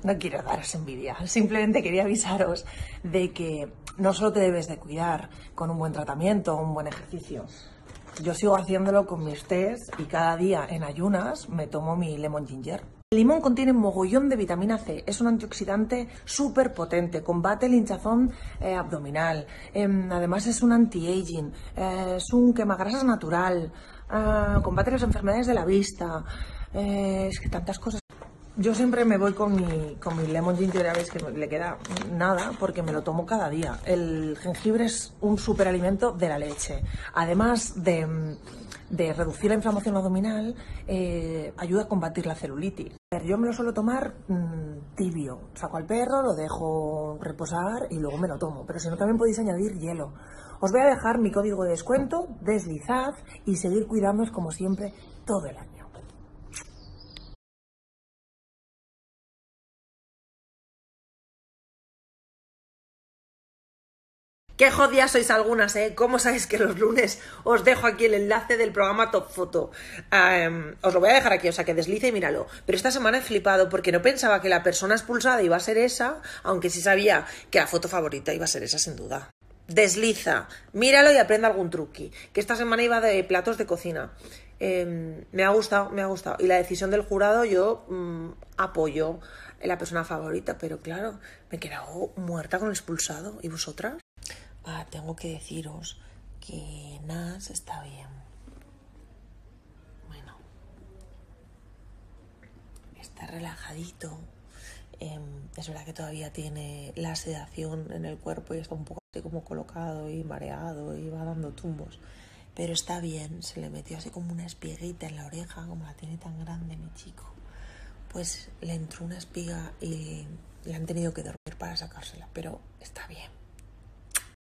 No quiero daros envidia, simplemente quería avisaros de que no solo te debes de cuidar con un buen tratamiento, un buen ejercicio. Yo sigo haciéndolo con mis tés y cada día en ayunas me tomo mi lemon ginger. El limón contiene mogollón de vitamina C, es un antioxidante súper potente, combate el hinchazón abdominal, además es un anti-aging, es un quemagrasas natural, combate las enfermedades de la vista, es que tantas cosas. Yo siempre me voy con mi lemon ginger, ya veis que le queda nada porque me lo tomo cada día. El jengibre es un superalimento de la leche. Además de reducir la inflamación abdominal, ayuda a combatir la celulitis. Yo me lo suelo tomar tibio. Saco al perro, lo dejo reposar y luego me lo tomo. Pero si no, también podéis añadir hielo. Os voy a dejar mi código de descuento, deslizad y seguir cuidándoos como siempre todo el año. Qué jodidas sois algunas, ¿eh? ¿Cómo sabéis que los lunes os dejo aquí el enlace del programa Top Foto? Os lo voy a dejar aquí, o sea, que deslice y míralo. Pero esta semana he flipado porque no pensaba que la persona expulsada iba a ser esa, aunque sí sabía que la foto favorita iba a ser esa, sin duda. Desliza, míralo y aprenda algún truqui. Que esta semana iba de platos de cocina. Me ha gustado, me ha gustado. Y la decisión del jurado yo apoyo en la persona favorita, pero claro, me he quedado muerta con el expulsado. ¿Y vosotras? Tengo que deciros que Nas está bien. Bueno, está relajadito. Es verdad que todavía tiene la sedación en el cuerpo y está un poco así como colocado y mareado y va dando tumbos. Pero está bien, se le metió así como una espiguita en la oreja, como la tiene tan grande mi chico. Pues le entró una espiga y le han tenido que dormir para sacársela, pero está bien.